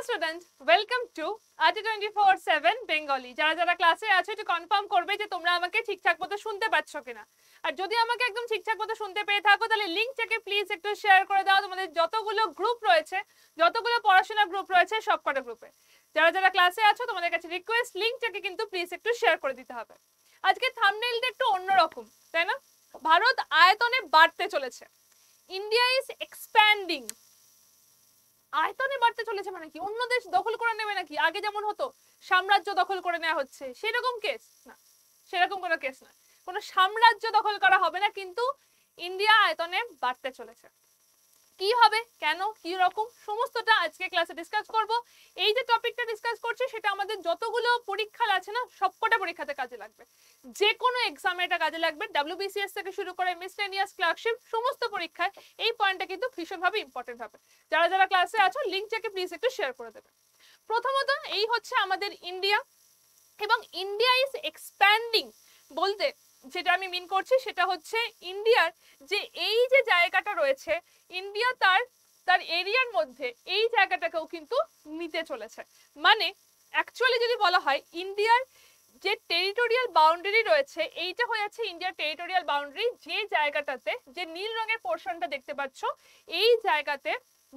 Student, welcome to আটি 24/7 Bengali. যারা যারা ক্লাসে আছো একটু কনফার্ম করবে যে তোমরা আমাকে ঠিকঠাক মতো শুনতে পাচ্ছ কিনা। আর যদি আমাকে একদম ঠিকঠাক মতো শুনতে পেয়ে থাকো তাহলে লিঙ্কটাকে প্লিজ একটু শেয়ার করে দাও তোমাদের যতগুলো গ্রুপ রয়েছে, যতগুলো পড়াশোনার গ্রুপ রয়েছে সবকটা গ্রুপে। যারা যারা ক্লাসে আছো তোমাদের কাছে রিকোয়েস্ট, লিঙ্কটাকে কিন্তু প্লিজ একটু শেয়ার করে দিতে হবে। আজকে থাম্বনেইলটা একটু অন্যরকম, তাই না? ভারত আয়তনে বাড়তে চলেছে, ইন্ডিয়া ইজ এক্সপ্যান্ডিং। আয়তনে বাড়তে চলেছে মানে কি? অন্য দেশ দখল করে নেবে নাকি? আগে যেমন হতো সাম্রাজ্য দখল করে নেওয়া হচ্ছে, সেরকম কেস না, সেরকম কোনো কেস না। কোনো সাম্রাজ্য দখল করা হবে না, কিন্তু ইন্ডিয়া আয়তনে বাড়তে চলেছে। কি হবে, কেন, কি রকম, সমস্তটা আজকে ক্লাসে ডিসকাস করব। এই যে টপিকটা ডিসকাস করছি সেটা আমাদের যতগুলো পরীক্ষা আছে না, সবকটা পরীক্ষাতে কাজে লাগবে। যে কোনো এক্সামে এটা কাজে লাগবে। WBCS থেকে শুরু করে মিসলেনিয়াস, ক্লার্কশিপ, সমস্ত পরীক্ষায় এই পয়েন্টটা কিন্তু ভীষণভাবে ইম্পর্টেন্ট হবে। যারা যারা ক্লাসে আছো লিঙ্কটাকে প্লিজ একটু শেয়ার করে দেবে। প্রথমত এই হচ্ছে আমাদের ইন্ডিয়া, এবং ইন্ডিয়া ইজ এক্সপ্যান্ডিং বলতে যেটা আমি মিন করছি সেটা হচ্ছে ইন্ডিয়ার যে এই যে জায়গাটা রয়েছে, ইন্ডিয়া তার এরিয়ার মধ্যে এই জায়গাটাকেও কিন্তু নিতে চলেছে। মানে অ্যাকচুয়ালি যদি বলা হয় ইন্ডিয়ার যে টেরিটোরিয়াল বাউন্ডারি রয়েছে, এইটা হয়ে যাচ্ছে ইন্ডিয়ার টেরিটোরিয়াল বাউন্ডারি। যে জায়গাটাতে যে নীল রঙের পোর্শনটা দেখতে পাচ্ছ, এই জায়গাতে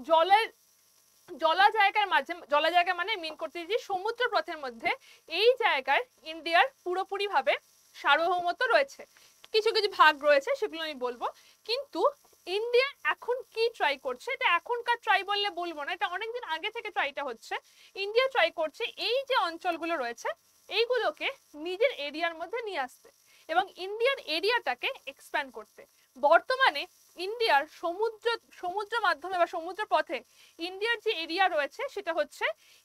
জলা জায়গার মাঝে, জলা জায়গা মানে মিন করতে যে সমুদ্র পথের মধ্যে এই জায়গায় ইন্ডিয়ার পুরোপুরি ভাবে সার্বভৌমত্ব রয়েছে। কিছু কিছু ভাগ রয়েছে সেগুলো আমি বলবো। কিন্তু ইন্ডিয়া এখন কি ট্রাই করছে, এটা এখনকার ট্রাই বললে বলবো না, এটা অনেকদিন আগে থেকে ট্রাইটা হচ্ছে। ইন্ডিয়া ট্রাই করছে এই যে অঞ্চলগুলো রয়েছে এইগুলোকে নিজের এরিয়ার মধ্যে নিয়ে আসতে এবং ইন্ডিয়ার এরিয়াটাকে এক্সপ্যান্ড করতে। বর্তমানে ইন্ডিয়ার সমুদ্র মাধ্যমে বা সমুদ্র পথে ইন্ডিয়ার যে এরিয়া রয়েছে সেটা হচ্ছে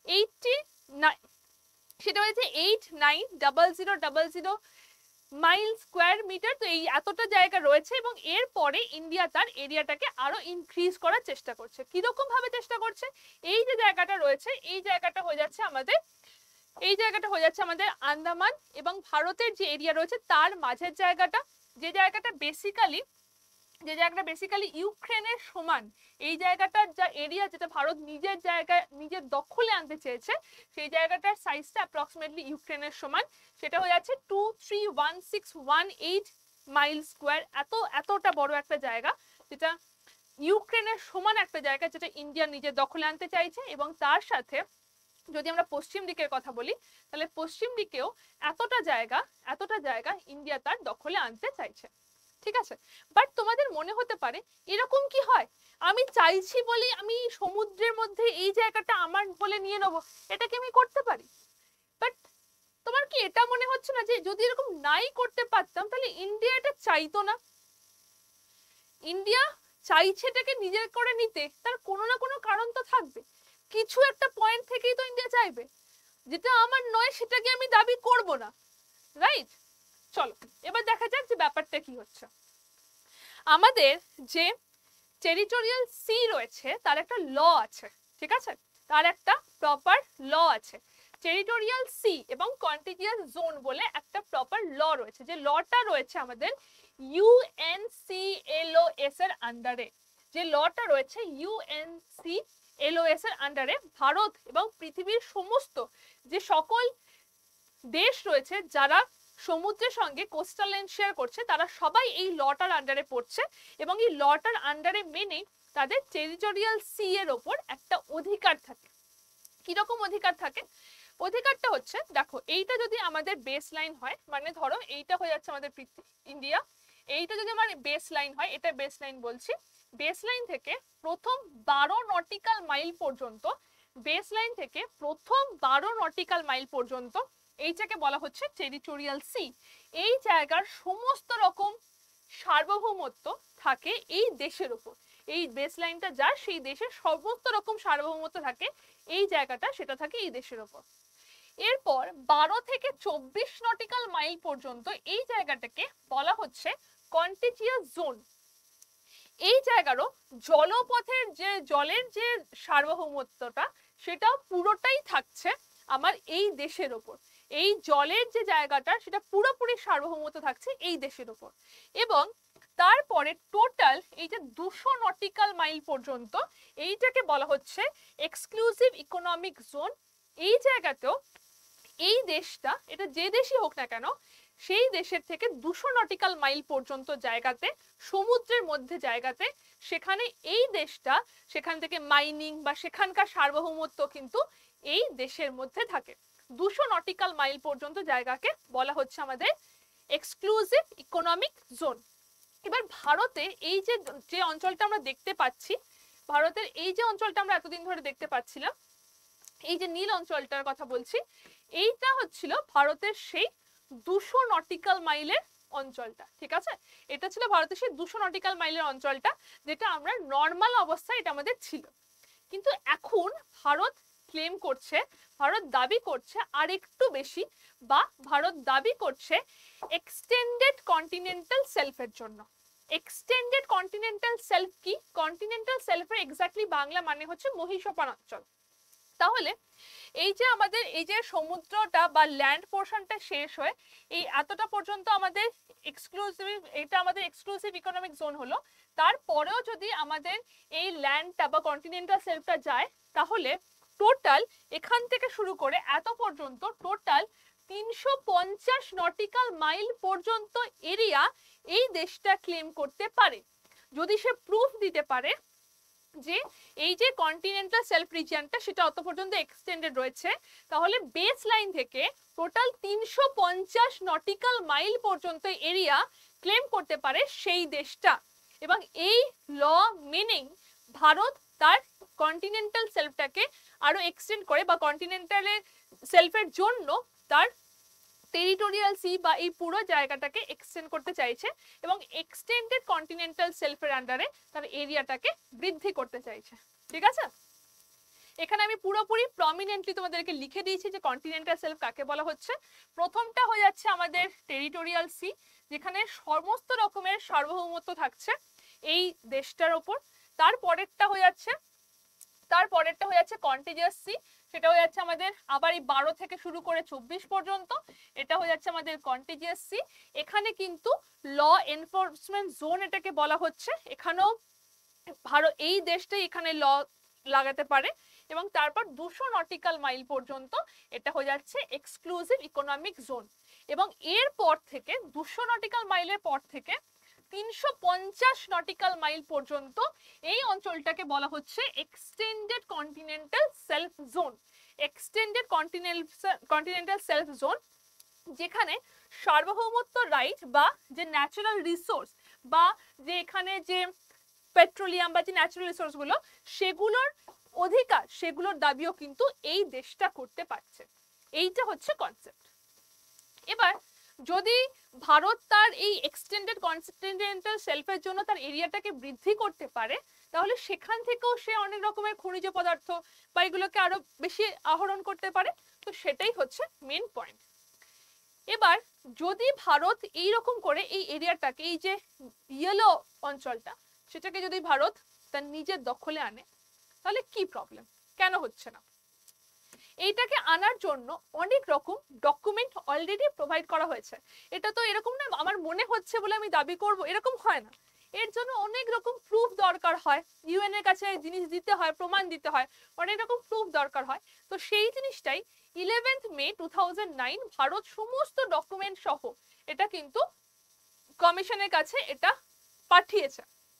89,000 মাইল স্কোয়ার মিটার। তো এই এতটা জায়গা রয়েছে এবং এরপরে ইন্ডিয়া তার এরিয়াটাকে আরো ইনক্রিজ করার চেষ্টা করছে। কিরকম ভাবে চেষ্টা করছে? এই যে জায়গাটা রয়েছে এই জায়গাটা হয়ে যাচ্ছে আমাদের আন্দামান এবং ভারতের যে এরিয়া রয়েছে তার মাঝের জায়গাটা, যে জায়গাটা বেসিক্যালি ইউক্রেনের সমান। এই জায়গাটার যা এরিয়া, যেটা ভারত নিজের জায়গায় নিজের দখলে আনতে চেয়েছে, সেই জায়গাটার সাইজটা অ্যাপ্রক্সিমেটলি ইউক্রেনের সমান। সেটা হয়ে যাচ্ছে 231618 মাইল স্কোয়ার। এতটা বড় একটা জায়গা, যেটা ইউক্রেনের সমান একটা জায়গা, যেটা ইন্ডিয়া নিজের দখলে আনতে চাইছে। এবং তার সাথে যদি আমরা পশ্চিম দিকের কথা বলি তাহলে পশ্চিম দিকেও এতটা জায়গা ইন্ডিয়া তার দখলে আনতে চাইছে। ঠিক আছে, বাট তোমাদের মনে হতে পারে এরকম কি হয়, আমি চাইছি বলি আমি সমুদ্রের মধ্যে এই জায়গাটা আমার বলে নিয়ে নেবো, এটা কি আমি করতে পারি? বাট তোমার কি এটা মনে হচ্ছে না যে যদি এরকম নাই করতে পারতাম তাহলে ইন্ডিয়া এটা চাইতো না? ইন্ডিয়া চাইছে এটাকে নিজের করে নিতে, তার কোনো না কোনো কারণ তো থাকবে। কিছু একটা পয়েন্ট থেকেই তো ইন্ডিয়া চাইবে, যেটা আমার নয় সেটাকে আমি দাবি করব না, রাইট? চলো এবার দেখা যাক যে ব্যাপারটা কি হচ্ছে। আমাদের যে টেরিটোরিয়াল সি রয়েছে তার একটা ল আছে, ঠিক আছে, তার একটা প্রপার ল আছে। টেরিটোরিয়াল সি এবং কন্টিজিয়াস জোন বলে একটা প্রপার ল রয়েছে, যে লটা রয়েছে আমাদের UNCLOS এর আন্ডারে। যে লটা রয়েছে UNCLOS এর আন্ডারে ভারত এবং পৃথিবীর সমস্ত যে সকল দেশ রয়েছে যারা সমুদ্রের সঙ্গে কোস্টাল লাইন শেয়ার করছে, তারা সবাই এই লটার আন্ডারে পড়ছে। এবং এই লটার আন্ডারে মেনে তাদের টেরিটোরিয়াল সি এর ওপর একটা অধিকার থাকে। কিরকম অধিকার থাকে? অধিকারটা হচ্ছে, দেখো এইটা যদি আমাদের বেস লাইন হয়, মানে ধরো এইটা হয়ে যাচ্ছে আমাদের ইন্ডিয়া, এইটা যদি আমার বেস লাইন হয়, এটা বেস লাইন বলছি, বেস লাইন থেকে প্রথম 12 নটিক্যাল মাইল পর্যন্ত, বেস লাইন থেকে প্রথম 12 নটিক্যাল মাইল পর্যন্ত এইটাকে বলা হচ্ছে টেরিটোরিয়াল সি। এই জায়গার সমস্ত রকম সার্বভৌমত্ব থাকে এই দেশের উপর। এই বেস লাইনটা যা, সেই দেশের সমস্ত রকম সার্বভৌমত্ব থাকে এই জায়গাটা, সেটা থাকে এই দেশের উপর। এরপর 12 থেকে 24 নটিক্যাল মাইল পর্যন্ত এই জায়গাটাকে বলা হচ্ছে কন্টিজিয়াস জোন। এই জায়গারও জলপথের যে জলের যে সার্বভৌমত্বটা সেটা পুরোটাই থাকছে আমার এই দেশের উপর। এই জলের যে জায়গাটা সেটা পুরোপুরি সার্বভৌমত্ব থাকছে এই দেশের উপর। এবং তারপরে টোটাল এই যে 200 নটিক্যাল মাইল পর্যন্ত এইটাকে বলা হচ্ছে এক্সক্লুসিভ ইকোনমিক জোন। এই জায়গাতেও এই দেশটা, এটা যে দেশই হোক না কেন, সেই দেশের থেকে 200 নটিক্যাল মাইল পর্যন্ত জায়গাতে, সমুদ্রের মধ্যে জায়গাতে, সেখানে এই দেশটা, সেখান থেকে মাইনিং বা সেখানকার সার্বভৌমত্ব কিন্তু এই দেশের মধ্যে থাকে। 200 নটিক্যাল মাইল পর্যন্ত জায়গাকে বলা হচ্ছে আমাদের এক্সক্লুসিভ ইকোনমিক জোন। এবার ভারতে এই যে অঞ্চলটা আমরা দেখতে পাচ্ছি, ভারতের এই যে অঞ্চলটা আমরা এতদিন ধরে দেখতে পাচ্ছিলাম, এই যে নীল অঞ্চলটার কথা বলছি, এইটা হচ্ছিল ভারতের সেই 200 নটিক্যাল মাইলের অঞ্চলটা। ঠিক আছে, এটা ছিল ভারতের সেই 200 নটিক্যাল মাইলের অঞ্চলটা, যেটা আমরা নর্মাল অবস্থায় এটা আমাদের ছিল। কিন্তু এখন ভারত ক্লেম করছে, ভারত দাবি করছে আর একটু বেশি, বা ভারত দাবি করছে এক্সটেন্ডেড কন্টিনেন্টাল সেলফের জন্য। এক্সটেন্ডেড কন্টিনেন্টাল সেলফ কি? কন্টিনেন্টাল সেলফের এক্স্যাক্টলি বাংলা মানে হচ্ছে মহীসোপান অঞ্চল। তাহলে এই যে আমাদের এই যে সমুদ্রটা বা ল্যান্ড পোর্শনটা শেষ হয়ে এই এতটা পর্যন্ত আমাদের এক্সক্লুসিভ, এটা আমাদের এক্সক্লুসিভ ইকোনমিক জোন হলো, তারপরেও যদি আমাদের এই ল্যান্ডটা বা কন্টিনেন্টাল সেলফটা যায়, তাহলে টোটাল এখান থেকে শুরু করে এত পর্যন্ত টোটাল 350 নটিক্যাল মাইল পর্যন্ত এরিয়া এই দেশটা ক্লেম করতে পারে, যদি সে প্রুফ দিতে পারে যে এই যে কন্টিনেন্টাল সেলফ রিজিয়নটা সেটা অত পর্যন্ত এক্সটেন্ডেড রয়েছে। তাহলে বেস লাইন থেকে টোটাল 350 নটিক্যাল মাইল পর্যন্ত এরিয়া ক্লেম করতে পারে সেই দেশটা। এবং এই ল মিনিং ভারত তার কন্টিনেন্টাল সেলফটাকে আরো এক্সটেন্ড করে, বা কন্টিনেন্টালের সেলফের জন্য তার টেরিটোরিয়াল সি বা এই পুরো জায়গাটাকে এক্সটেন্ড করতে চাইছে, এবং এক্সটেন্ডেড কন্টিনেন্টাল সেলফের আন্ডারে তার এরিয়াটাকে বৃদ্ধি করতে চাইছে। ঠিক আছে, এখানে আমি পুরোপুরি প্রমিনেন্টলি তোমাদেরকে লিখে দিয়েছি যে কন্টিনেন্টাল সেলফ কাকে বলা হচ্ছে। প্রথমটা হয়ে যাচ্ছে আমাদের টেরিটোরিয়াল সি, যেখানে সমস্ত রকমের সার্বভৌমত্ব থাকছে এই দেশটার ওপর। তারপরেরটা হয়ে যাচ্ছে কন্টিজিয়াস সি, সেটা হয়ে যাচ্ছে আমাদের আবার এই 12 থেকে শুরু করে 24 পর্যন্ত, এটা হয়ে যাচ্ছে আমাদের কন্টিজিয়াস সি। এখানে কিন্তু ল এনফোর্সমেন্ট জোন এটাকে বলা হচ্ছে, এখানেও ভারত এই দেশটাই এখানে ল লাগাতে পারে। এবং তারপর 200 নটিক্যাল মাইল পর্যন্ত এটা হয়ে যাচ্ছে এক্সক্লুসিভ ইকোনমিক জোন। এবং এর পর থেকে 200 নটিক্যাল মাইলের পর থেকে 350 নটিক্যাল মাইল পর্যন্ত এই অঞ্চলটাকে বলা হচ্ছে extended continental shelf zone. Extended continental shelf zone, যেখানে সার্বভৌমত্ব রাইট বা যে ন্যাচারাল রিসোর্স বা যে এখানে যে পেট্রোলিয়াম বা যে ন্যাচারাল রিসোর্স গুলো, সেগুলোর অধিকার, সেগুলোর দাবিও কিন্তু এই দেশটা করতে পারছে। এইটা হচ্ছে কনসেপ্ট। এবার যদি ভারত তার এই এক্সটেন্ডেড কন্টিনেন্টাল সেলফের জন্য তার এরিয়াটাকে বৃদ্ধি করতে পারে, তাহলে সেখান থেকেও সে অনেক রকমের খনিজ পদার্থ বা এগুলোকে আরো বেশি আহরণ করতে পারে। তো সেটাই হচ্ছে মেন পয়েন্ট। এবার যদি ভারত এই রকম করে এই এরিয়াটাকে, এই যে ইয়েলো অঞ্চলটা, সেটাকে যদি ভারত তার নিজের দখলে আনে, তাহলে কি প্রবলেম, কেন হচ্ছে না? এইটাকে আনার জন্য অনেক রকম ডকুমেন্ট অলরেডি প্রোভাইড করা হয়েছে। এটা তো এরকম না আমার মনে হচ্ছে বলে আমি দাবি করব, এরকম হয় না। এর জন্য অনেক রকম প্রুফ দরকার হয়, ইউএন এর কাছে জিনিস দিতে হয়, প্রমাণ দিতে হয়, অনেক রকম প্রুফ দরকার হয়। তো সেই জিনিসটাই 11 মে 2009 ভারত সমস্ত ডকুমেন্ট সহ এটা কিন্তু কমিশনের কাছে এটা পাঠিয়েছে,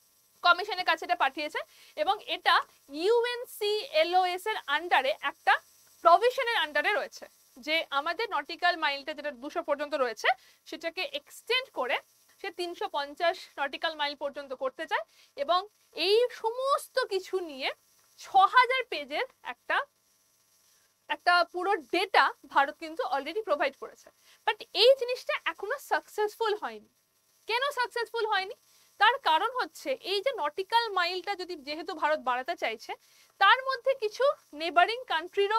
এবং এটা ইউএনসিএলওএস এর আন্ডারে একটা প্রভিশনের আন্ডারে রয়েছে, যে আমাদের নটিক্যাল মাইলটা যেটা 200 পর্যন্ত রয়েছে সেটাকে এক্সটেন্ড করে সে 350 নটিক্যাল মাইল পর্যন্ত করতে চায়। এবং এই সমস্ত কিছু নিয়ে 6000 পেজের একটা পুরো ডেটা ভারত কিন্তু অলরেডি প্রোভাইড করেছে। বাট এই জিনিসটা এখনো সাকসেসফুল হয়নি। কেন সাকসেসফুল হয়নি? তার কারণ হচ্ছে এই যে নটিক্যাল মাইলটা যদি যেহেতু ভারত বাড়াতে চাইছে, তার মধ্যে কিছু নেবারিং কান্ট্রিরও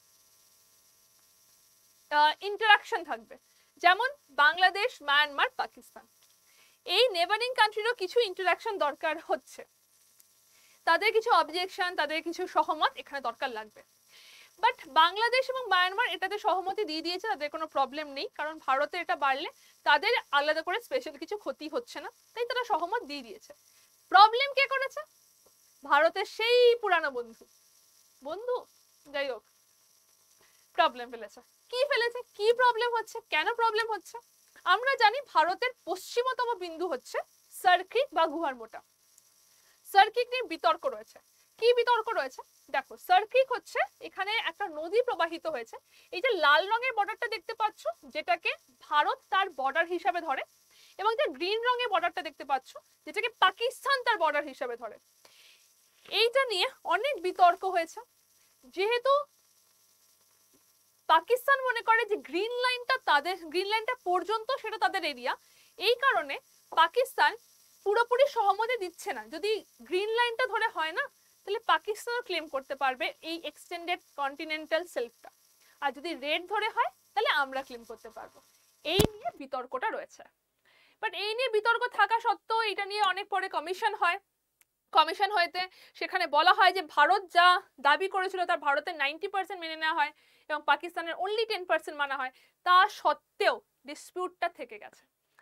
ইন্টারাকশন থাকবে, যেমন বাংলাদেশ, মায়ানমার, পাকিস্তান। এই নেবারিং কান্ট্রিরও কিছু ইন্টারাকশন দরকার হচ্ছে, তাদের কিছু অবজেকশন, তাদের কিছু সহমত এখানে দরকার লাগবে। বাট বাংলাদেশ এবং মায়ানমার এটাতে সহমতি দিয়ে দিয়েছে, তাদের কোনো প্রবলেম নেই, কারণ ভারতের এটা বাড়লে তাদের আলাদা করে স্পেশাল কিছু ক্ষতি হচ্ছে না, তাই তারা সহমত দিয়ে দিয়েছে। প্রবলেম কে করেছে? ভারতের সেই পুরানো বন্ধু যাই হোক প্রবলেম ফেলেছে। কি ফেলেছে, কি প্রবলেম হচ্ছে, কেন প্রবলেম হচ্ছে? আমরা জানি ভারতের পশ্চিমতম বিন্দু হচ্ছে সার্কিট বা গুহার মোটা। সার্কিট নিয়ে বিতর্ক রয়েছে। কি বিতর্ক রয়েছে? দেখো, সার্কিট হচ্ছে এখানে একটা নদী প্রবাহিত হয়েছে, এই যে লাল রঙের বর্ডারটা দেখতে পাচ্ছ, যেটাকে ভারত তার বর্ডার হিসাবে ধরে, এবং যে গ্রিন রঙের বর্ডারটা দেখতে পাচ্ছ, যেটাকে পাকিস্তান তার বর্ডার হিসাবে ধরে। এইটা নিয়ে অনেক বিতর্ক হয়েছে, যেহেতু পাকিস্তান মনে করে যে গ্রিন লাইনটা পর্যন্ত সেটা তাদের এরিয়া, এই কারণে পাকিস্তান পুরোপুরি সহমতি দিচ্ছে না। যদি গ্রিন লাইনটা ধরে হয় না, তাহলে পাকিস্তানও ক্লেম করতে পারবে এই এক্সটেন্ডেড কন্টিনেন্টাল সেলফটা, আর যদি রেড ধরে হয় তাহলে আমরা ক্লেম করতে পারবো। এই নিয়ে বিতর্কটা রয়েছে। বাট এই নিয়ে বিতর্ক থাকা সত্ত্বেও এটা নিয়ে অনেক পরে কমিশন হয়। কমিশন হইতে সেখানে বলা হয় যে ভারত যা দাবি করেছিল তার ভারতের 90% মেনে নেওয়া হয় এবং পাকিস্তানের অনলি 10% মানা হয়। তা সত্ত্বেও ডিসপিউটটা থেকে গেছে।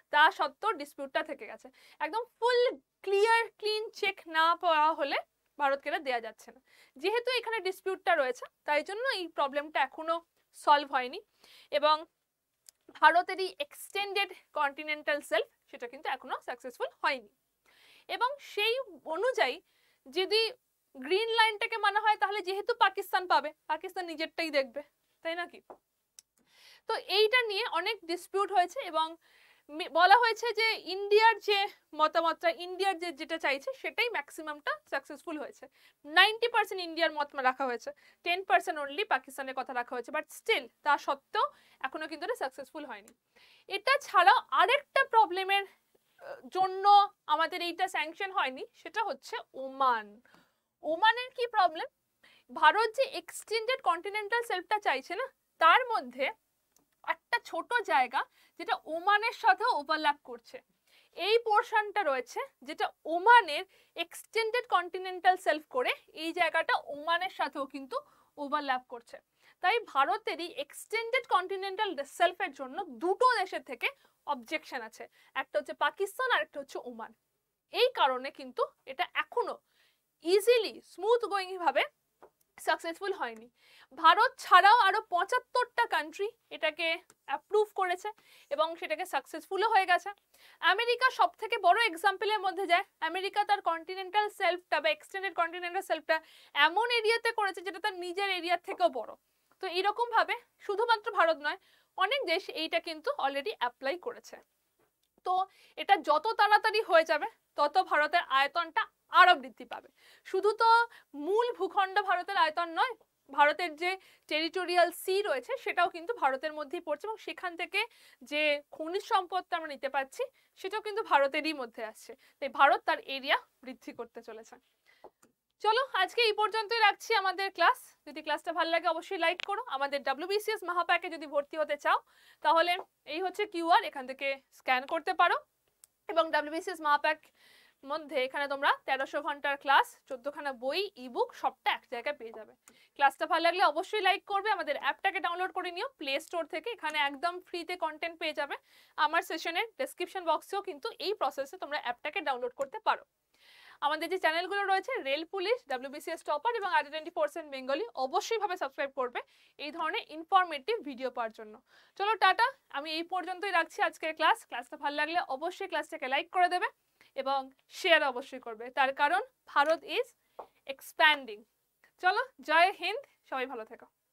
একদম ফুল ক্লিয়ার ক্লিন চেক না পাওয়া হলে ভারতকে এটা দেওয়া যাচ্ছে না। যেহেতু এখানে ডিসপিউটটা রয়েছে, তাই জন্য এই প্রবলেমটা এখনো সলভ হয়নি, এবং ভারতের এই এক্সটেন্ডেড কন্টিনেন্টাল সেলফ সেটা কিন্তু এখনো সাকসেসফুল হয়নি। এবং সেই অনুযায়ী যদি গ্রিন লাইনটাকে মানা হয়, তাহলে যেহেতু পাকিস্তান পাবে, পাকিস্তান নিজেরটাই দেখবে, তাই নাকি? তো এইটা নিয়ে অনেক ডিসপিউট হয়েছে, এবং বলা হয়েছে যে ইন্ডিয়ার যে মতামতটা, ইন্ডিয়ার যেটা চাইছে সেটাই ম্যাক্সিমামটা সাকসেসফুল হয়েছে। 90% ইন্ডিয়ার মত রাখা হয়েছে, 10% অনলি পাকিস্তানের কথা রাখা হয়েছে। বাট স্টিল তা সত্ত্বেও এখনো কিন্তু এটা সাকসেসফুল হয়নি। এটা ছাড়াও আরেকটা প্রবলেমের জন্য আমাদের এইটা স্যাংশন হয়নি, সেটা হচ্ছে ওমান। ওমানের কি প্রবলেম? ভারত যে এক্সটেন্ডেড কন্টিনেন্টাল সেলফটা চাইছে না, তার মধ্যে একটা ছোট জায়গা যেটা ওমানের সাথে ওভারল্যাপ করছে, এই পোর্শনটা রয়েছে যেটা ওমানের এক্সটেন্ডেড কন্টিনেন্টাল সেলফ করে, এই জায়গাটা ওমানের সাথেও কিন্তু ওভারল্যাপ করছে। তাই ভারতেরই এক্সটেন্ডেড কন্টিনেন্টাল সেলফের জন্য দুটো দেশের থেকে অবজেকশন আছে, একটা হচ্ছে পাকিস্তান আর একটা হচ্ছে ওমান। এই কারণে কিন্তু এটা এখনো ইজিলি স্মুথ গোয়িং ভাবে সাকসেসফুল হয়নি। ভারত ছাড়াও আরো 75টা কান্ট্রি এটাকে অ্যাপ্রুভ করেছে এবং সেটাকে সাকসেসফুলও হয়ে গেছে। আমেরিকা সব থেকে বড় এক্সাম্পলের মধ্যে যায়। আমেরিকা তার কন্টিনেন্টাল সেলফটা বা এক্সটেন্ডেড কন্টিনেন্টাল সেলফটা এমন এরিয়াতে করেছে যেটা তার নিজের এরিয়ার থেকেও বড়। তো এইরকম ভাবে শুধুমাত্র ভারত নয়, অনেক দেশ এইটা কিন্তু অলরেডি অ্যাপ্লাই করেছে। তো এটা যত তাড়াতাড়ি হয়ে যাবে তত ভারতের আয়তনটা আরো বৃদ্ধি পাবে। শুধু তো মূল ভূখণ্ড ভারতের আয়তন নয়, ভারতের যে টেরিটোরিয়াল সি রয়েছে সেটাও কিন্তু ভারতের মধ্যেই পড়ছে, এবং সেখান থেকে যে খনিজ সম্পদটা আমরা নিতে পারছি সেটাও কিন্তু ভারতেরই মধ্যে আসছে। তাই ভারত তার এরিয়া বৃদ্ধি করতে চলেছে। চলো আজকে এই পর্যন্তই রাখছি আমাদের ক্লাস। যদি ক্লাসটা ভালো লাগে অবশ্যই লাইক করো। আমাদের WBCS মহাপ্যাকে যদি ভর্তি হতে চাও তাহলে এই হচ্ছে QR, এখান থেকে স্ক্যান করতে পারো, এবং WBCS মহাপ্যাক মধ্যে এখানে তোমরা 1300 ঘন্টার ক্লাস, 14খানা বই, ইবুক সবটা এক জায়গায় পেয়ে যাবে। ক্লাসটা ভালো লাগলে অবশ্যই লাইক করবে। আমাদের অ্যাপটাকে ডাউনলোড করে নিও প্লে স্টোর থেকে, এখানে একদম ফ্রিতে কন্টেন্ট পেয়ে যাবে। আমার সেশনের ডেসক্রিপশন বক্সেও কিন্তু এই প্রসেসে তোমরা অ্যাপটাকে ডাউনলোড করতে পারো। আমাদের যে চ্যানেলগুলো রয়েছে রেল পুলিশ, WBCS টপার এবং ID24 বেঙ্গলি, অবশ্যই ভাবে সাবস্ক্রাইব করবে এই ধরনের ইনফরমেটিভ ভিডিও পাওয়ার জন্য। চলো টাটা, আমি এই পর্যন্তই রাখছি আজকের ক্লাসটা ভালো লাগলে অবশ্যই ক্লাসটাকে লাইক করে দেবে এবং শেয়ার অবশ্যই করবে, তার কারণ ভারত ইজ এক্সপ্যান্ডিং। চলো জয় হিন্দ, সবাই ভালো থেকো।